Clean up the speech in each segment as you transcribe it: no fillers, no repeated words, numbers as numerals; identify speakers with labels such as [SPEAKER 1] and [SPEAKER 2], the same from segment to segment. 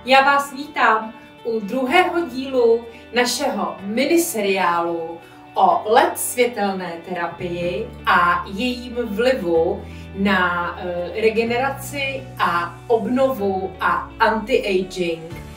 [SPEAKER 1] Já vás vítám u druhého dílu našeho miniseriálu o LED světelné terapii a jejím vlivu na regeneraci a obnovu a anti-aging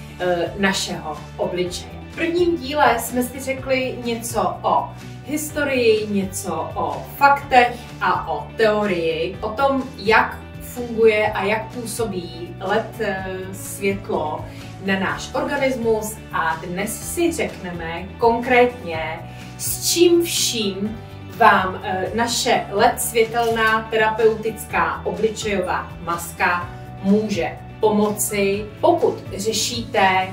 [SPEAKER 1] našeho obličeje. V prvním díle jsme si řekli něco o historii, něco o faktech a o teorii, o tom, jak funguje a jak působí LED světlo na náš organismus, a dnes si řekneme konkrétně, s čím vším vám naše LED světelná terapeutická obličejová maska může pomoci, pokud řešíte,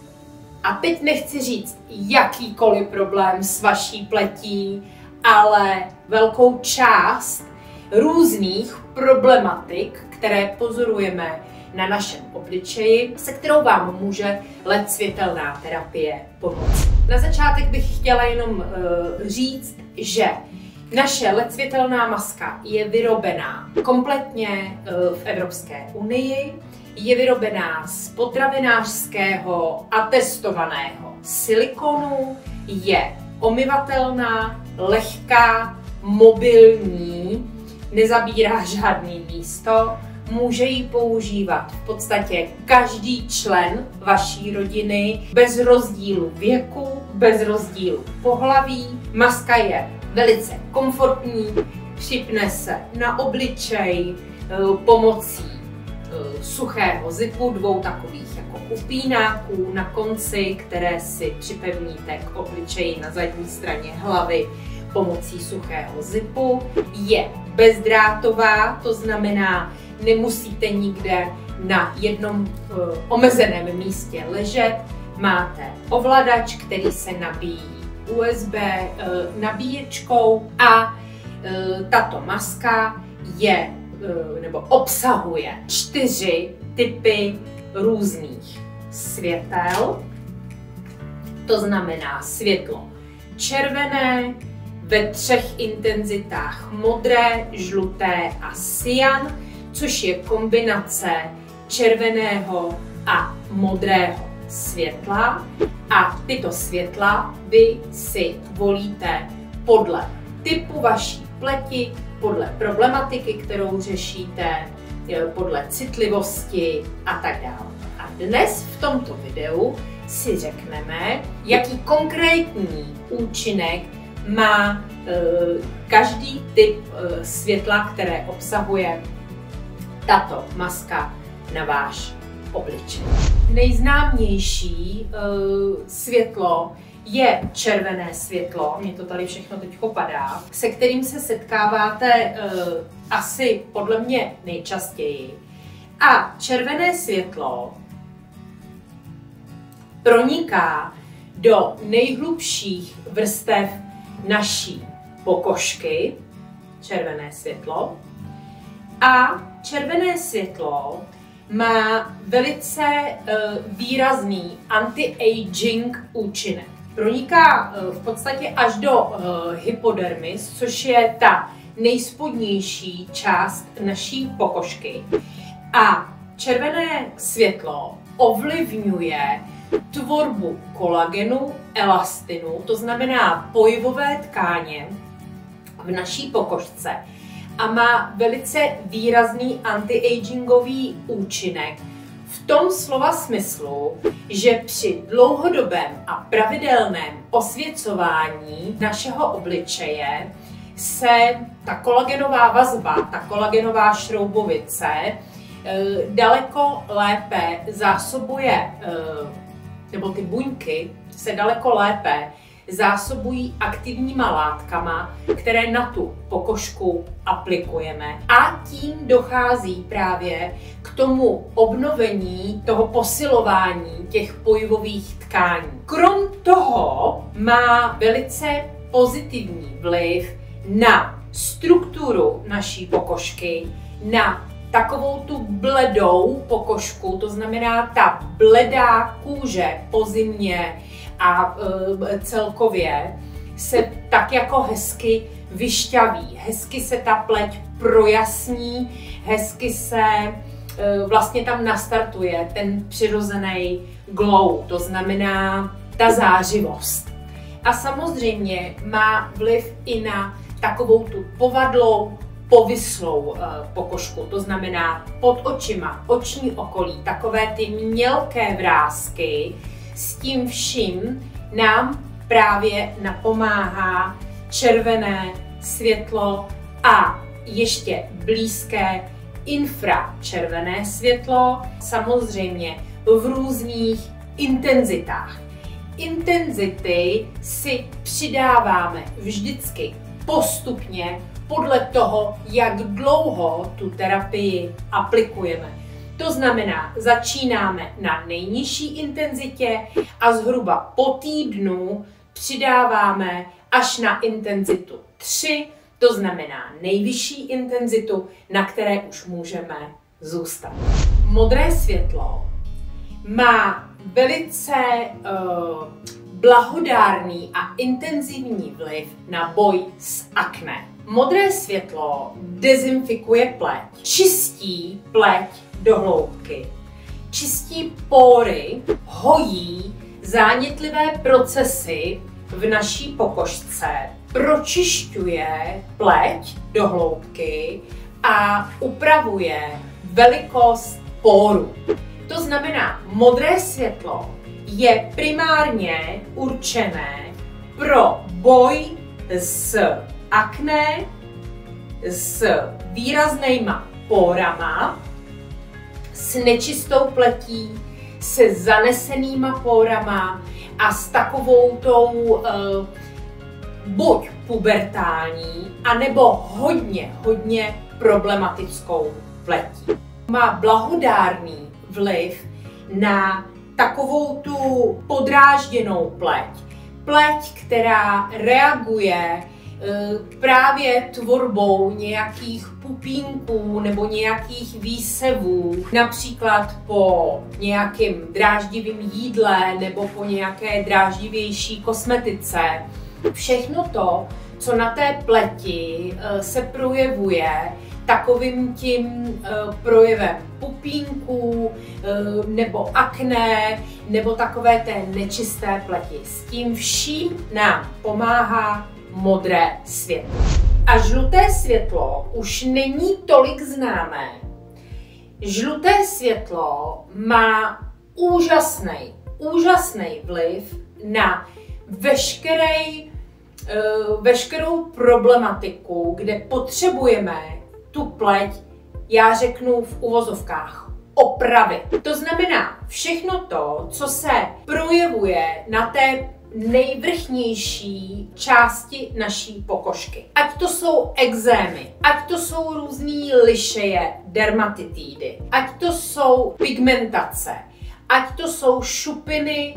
[SPEAKER 1] a teď nechci říct jakýkoliv problém s vaší pletí, ale velkou část různých problematik, které pozorujeme na našem obličeji, se kterou vám může LED světelná terapie pomoci. Na začátek bych chtěla jenom říct, že naše LED světelná maska je vyrobená kompletně v Evropské unii, je vyrobená z potravinářského atestovaného silikonu, je omyvatelná, lehká, mobilní, nezabírá žádný místo, může ji používat v podstatě každý člen vaší rodiny bez rozdílu věku, bez rozdílu pohlaví. Maska je velice komfortní, připne se na obličej pomocí suchého zipu, dvou takových jako upínáků na konci, které si připevníte k obličeji na zadní straně hlavy pomocí suchého zipu. Je bezdrátová, to znamená, nemusíte nikde na jednom omezeném místě ležet. Máte ovladač, který se nabíjí USB nabíječkou, a tato maska je nebo obsahuje 4 typy různých světel. To znamená světlo červené ve 3 intenzitách: modré, žluté a cyan, což je kombinace červeného a modrého světla. A tyto světla vy si volíte podle typu vaší pleti, podle problematiky, kterou řešíte, podle citlivosti a tak dále. A dnes v tomto videu si řekneme, jaký konkrétní účinek má každý typ světla, které obsahuje tato maska na váš obličej. Nejznámější světlo je červené světlo, mě to tady všechno teď padá, se kterým se setkáváte asi podle mě nejčastěji. A červené světlo proniká do nejhlubších vrstev naší pokožky, červené světlo, a červené světlo má velice výrazný anti-aging účinek. Proniká v podstatě až do hypodermis, což je ta nejspodnější část naší pokožky. A červené světlo ovlivňuje tvorbu kolagenu, elastinu, to znamená pojivové tkáně v naší pokožce, a má velice výrazný anti-agingový účinek v tom slova smyslu, že při dlouhodobém a pravidelném osvěcování našeho obličeje se ta kolagenová vazba, ta kolagenová šroubovice daleko lépe zásobuje, nebo ty buňky se daleko lépe zásobují aktivníma látkama, které na tu pokožku aplikujeme, a tím dochází právě k tomu obnovení, toho posilování těch pojivových tkání. Krom toho má velice pozitivní vliv na strukturu naší pokožky, na takovou tu bledou pokožku, to znamená ta bledá kůže po zimě a celkově se tak jako hezky vyšťaví, hezky se ta pleť projasní, hezky se vlastně tam nastartuje ten přirozený glow, to znamená ta zářivost. A samozřejmě má vliv i na takovou tu povadlou, povislou pokožku, to znamená pod očima, oční okolí, takové ty mělké vrásky. S tím vším nám právě napomáhá červené světlo a ještě blízké infračervené světlo, samozřejmě v různých intenzitách. Intenzity si přidáváme vždycky postupně podle toho, jak dlouho tu terapii aplikujeme. To znamená, začínáme na nejnižší intenzitě a zhruba po týdnu přidáváme až na intenzitu 3, to znamená nejvyšší intenzitu, na které už můžeme zůstat. Modré světlo má velice blahodárný a intenzivní vliv na boj s akné. Modré světlo dezinfikuje pleť, čistí pleť do hloubky, čistí pory, hojí zánětlivé procesy v naší pokožce, pročišťuje pleť do hloubky a upravuje velikost poru. To znamená, modré světlo je primárně určené pro boj s akné, s výraznýma pórama, s nečistou pletí, se zanesenýma pórama a s takovou tou buď pubertální, anebo hodně problematickou pletí. Má blahodárný vliv na takovou tu podrážděnou pleť. Pleť, která reaguje právě tvorbou nějakých pupínků nebo nějakých výsevů, například po nějakém dráždivém jídle nebo po nějaké dráždivější kosmetice. Všechno to, co na té pleti se projevuje takovým tím projevem pupínků nebo akné nebo takové té nečisté pleti. S tím vším nám pomáhá modré světlo. A žluté světlo už není tolik známé. Žluté světlo má úžasný vliv na veškerou problematiku, kde potřebujeme tu pleť, já řeknu v uvozovkách, opravit. To znamená všechno to, co se projevuje na té nejvrchnější části naší pokožky. Ať to jsou ekzémy, ať to jsou různý lišeje, dermatitidy, ať to jsou pigmentace, ať to jsou šupiny,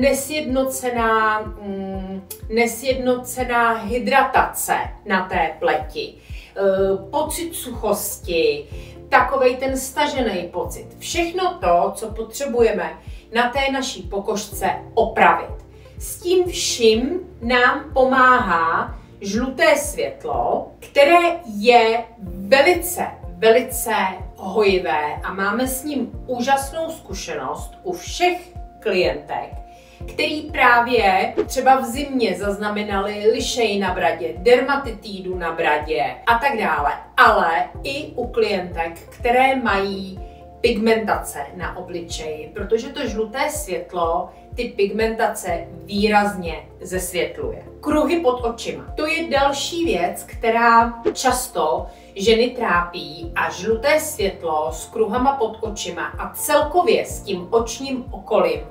[SPEAKER 1] nesjednocená hydratace na té pleti, pocit suchosti, takovej ten stažený pocit. Všechno to, co potřebujeme na té naší pokožce opravit. S tím vším nám pomáhá žluté světlo, které je velice hojivé a máme s ním úžasnou zkušenost u všech klientek, který právě třeba v zimě zaznamenali lišej na bradě, dermatitidu na bradě a tak dále, ale i u klientek, které mají pigmentace na obličeji, protože to žluté světlo ty pigmentace výrazně zesvětluje. Kruhy pod očima. To je další věc, která často ženy trápí a žluté světlo s kruhama pod očima a celkově s tím očním okolím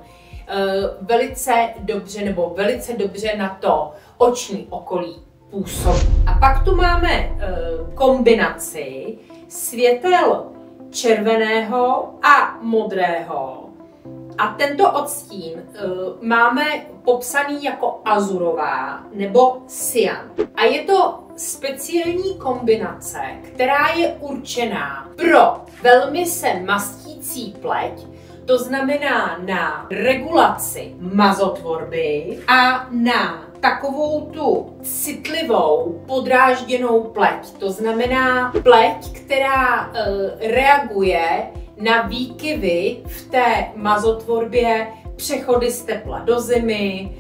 [SPEAKER 1] velice dobře na to oční okolí působí. A pak tu máme kombinaci světel červeného a modrého. A tento odstín máme popsaný jako azurová nebo cyan. A je to speciální kombinace, která je určená pro velmi se mastící pleť, to znamená na regulaci mazotvorby a na takovou tu citlivou, podrážděnou pleť. To znamená pleť, která reaguje na výkyvy v té mazotvorbě, přechody z tepla do zimy,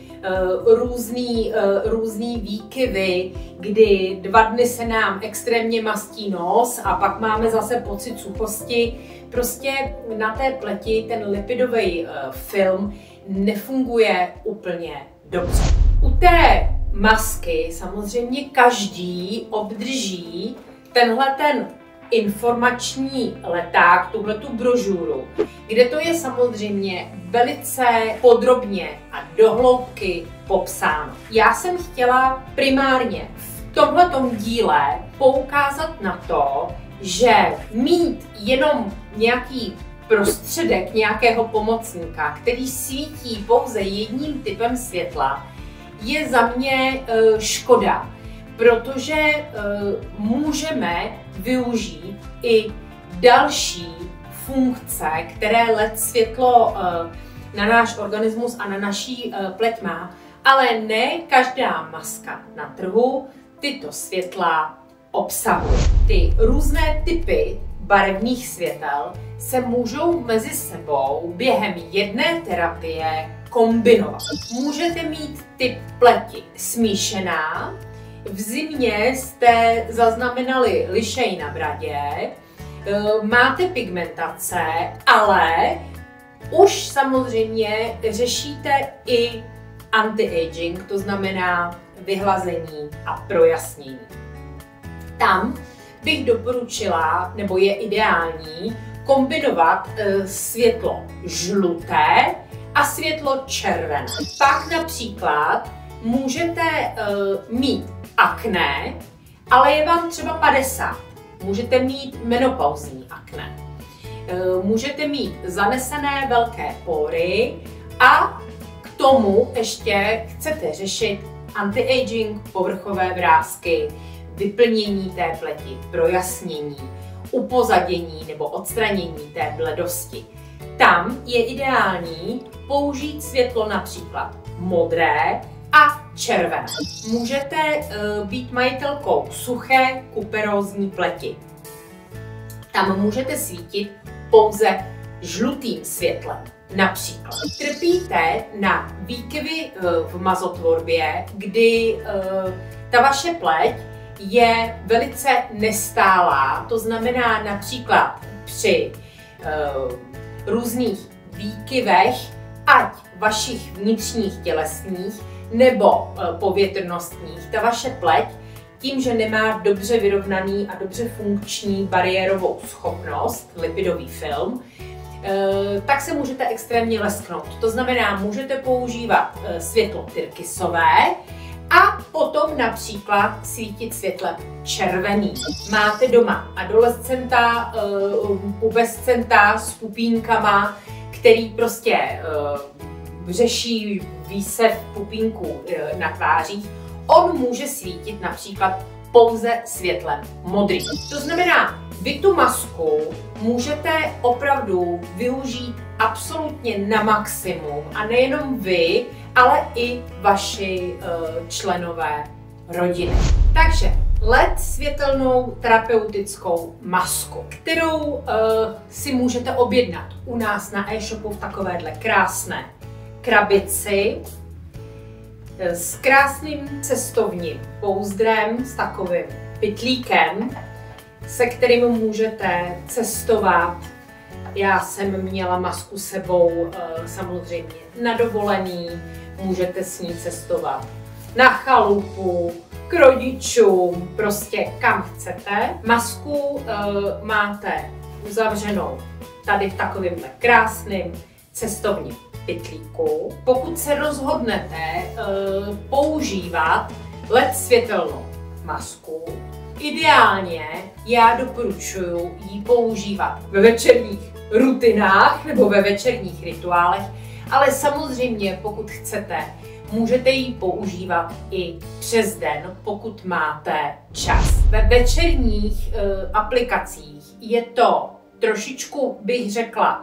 [SPEAKER 1] různý výkyvy, kdy 2 dny se nám extrémně mastí nos a pak máme zase pocit suchosti. Prostě na té pleti ten lipidový film nefunguje úplně dobře. U té masky samozřejmě každý obdrží tenhle informační leták, tuhletu brožuru, kde to je samozřejmě velice podrobně a dohloubky popsáno. Já jsem chtěla primárně v tomhletom díle poukázat na to, že mít jenom nějaký prostředek nějakého pomocníka, který svítí pouze jedním typem světla, je za mě škoda, protože můžeme využít i další funkce, které LED světlo na náš organismus a na naší pleť má, ale ne každá maska na trhu tyto světla obsahuje. Ty různé typy barevných světel se můžou mezi sebou během jedné terapie kombinovat. Můžete mít typ pleti smíšená, v zimě jste zaznamenali lišej na bradě, máte pigmentace, ale už samozřejmě řešíte i anti-aging, to znamená vyhlazení a projasnění. Tam bych doporučila, nebo je ideální, kombinovat světlo žluté a světlo červené. Pak například můžete mít akné, ale je vám třeba 50. Můžete mít menopauzní akné. Můžete mít zanesené velké pory a k tomu ještě chcete řešit anti-aging, povrchové vrásky, vyplnění té pleti, projasnění, upozadění nebo odstranění té bledosti. Tam je ideální použít světlo například modré a červené. Můžete být majitelkou suché kuperózní pleti. Tam můžete svítit pouze žlutým světlem. Například trpíte na výkyvy v mazotvorbě, kdy ta vaše pleť je velice nestálá, to znamená například při různých výkyvech, ať vašich vnitřních tělesných nebo povětrnostních, ta vaše pleť tím, že nemá dobře vyrovnaný a dobře funkční bariérovou schopnost, lipidový film, tak se můžete extrémně lesknout. To znamená, můžete používat světlo tyrkysové a potom například svítit světlem červeným. Máte doma adolescenta, pubescenta s pupínkama, který prostě řeší výsev pupínků na tvářích. On může svítit například pouze světlem modrým. To znamená, vy tu masku můžete opravdu využít absolutně na maximum a nejenom vy, ale i vaši členové rodiny. Takže LED světelnou terapeutickou masku, kterou si můžete objednat u nás na e-shopu v takovéhle krásné krabici s krásným cestovním pouzdrem, s takovým pytlíkem, se kterým můžete cestovat. Já jsem měla masku sebou samozřejmě na dovolený, můžete s ní cestovat na chalupu, k rodičům, prostě kam chcete. Masku máte uzavřenou tady v takovémhle krásným cestovním pytlíku. Pokud se rozhodnete používat LED světelnou masku, ideálně já doporučuji ji používat ve večerních rutinách nebo ve večerních rituálech, ale samozřejmě pokud chcete, můžete ji používat i přes den, pokud máte čas. Ve večerních aplikacích je to trošičku, bych řekla,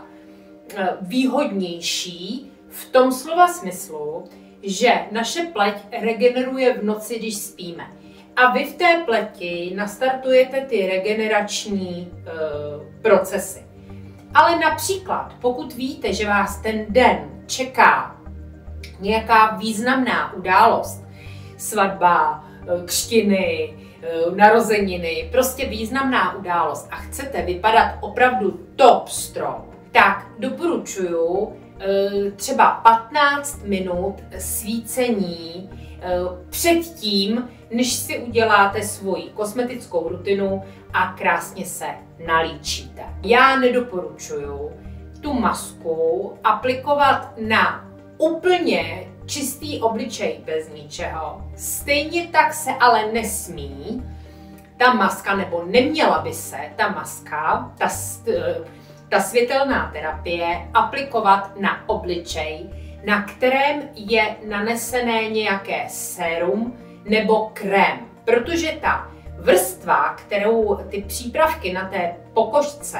[SPEAKER 1] výhodnější v tom slova smyslu, že naše pleť regeneruje v noci, když spíme. A vy v té pleti nastartujete ty regenerační procesy. Ale například, pokud víte, že vás ten den čeká nějaká významná událost, svatba, křtiny, narozeniny, prostě významná událost a chcete vypadat opravdu top strong, tak doporučuju třeba 15 minut svícení předtím, než si uděláte svoji kosmetickou rutinu a krásně se nalíčíte. Já nedoporučuju tu masku aplikovat na úplně čistý obličej bez ničeho. Stejně tak se ale nesmí ta maska, nebo neměla by se ta maska, ta světelná terapie aplikovat na obličej, na kterém je nanesené nějaké sérum nebo krém. Protože ta vrstva, kterou ty přípravky na té pokožce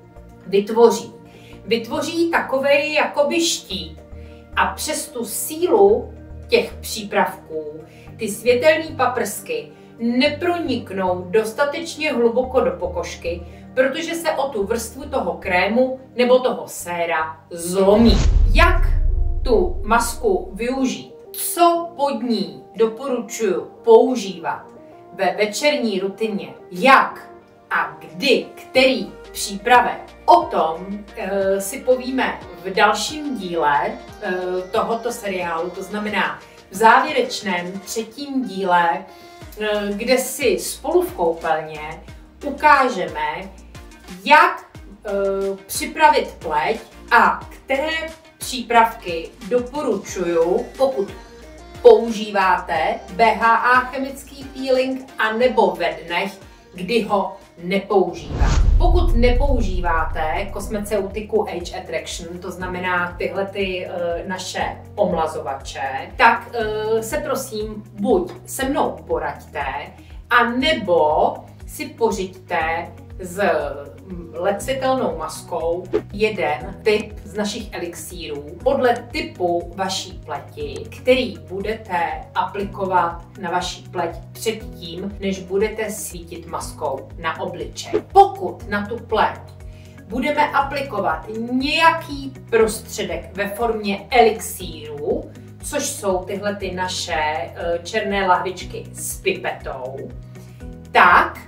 [SPEAKER 1] vytvoří takovej jakoby štít a přes tu sílu těch přípravků ty světelné paprsky neproniknou dostatečně hluboko do pokožky, protože se o tu vrstvu toho krému nebo toho séra zlomí. Jak tu masku využít? Co pod ní doporučuji používat ve večerní rutině? Jak a kdy, který přípravek? O tom si povíme v dalším díle tohoto seriálu, to znamená v závěrečném 3. díle, kde si spolu v koupelně ukážeme, jak připravit pleť a které přípravky doporučuju, pokud používáte BHA chemický peeling a nebo ve dnech, kdy ho nepoužíváte. Pokud nepoužíváte kosmeceutiku Age Attraction, to znamená tyhle naše omlazovače, tak se prosím buď se mnou poraďte, a nebo si pořiďte s LED světelnou maskou jeden typ z našich elixírů podle typu vaší pleti, který budete aplikovat na vaší pleť předtím, než budete svítit maskou na obličej. Pokud na tu pleť budeme aplikovat nějaký prostředek ve formě elixíru, což jsou tyhle ty naše černé lahvičky s pipetou, tak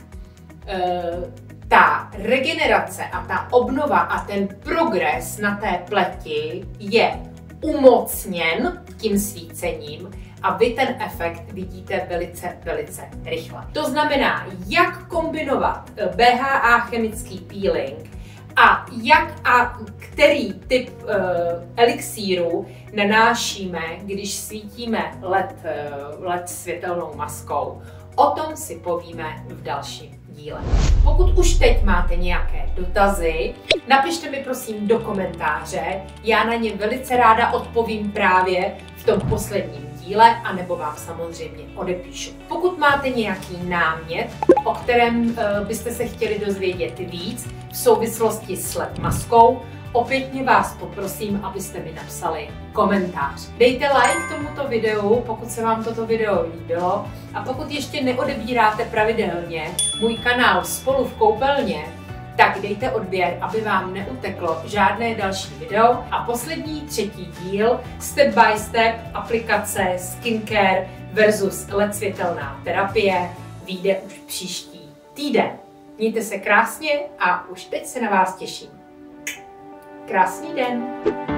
[SPEAKER 1] ta regenerace a ta obnova a ten progres na té pleti je umocněn tím svícením a vy ten efekt vidíte velice, velice rychle. To znamená, jak kombinovat BHA chemický peeling a jak a který typ elixíru nanášíme, když svítíme LED světelnou maskou. O tom si povíme v dalším díle. Pokud už teď máte nějaké dotazy, napište mi prosím do komentáře, já na ně velice ráda odpovím právě v tom posledním díle, anebo vám samozřejmě odepíšu. Pokud máte nějaký námět, o kterém byste se chtěli dozvědět víc v souvislosti s LED maskou, opětně vás poprosím, abyste mi napsali komentář. Dejte like tomuto videu, pokud se vám toto video líbilo, a pokud ještě neodebíráte pravidelně můj kanál Spolu v koupelně, tak dejte odběr, aby vám neuteklo žádné další video. A poslední 3. díl Step by Step aplikace Skincare versus LED světelná terapie vyjde už příští týden. Mějte se krásně a už teď se na vás těším. Krásný den!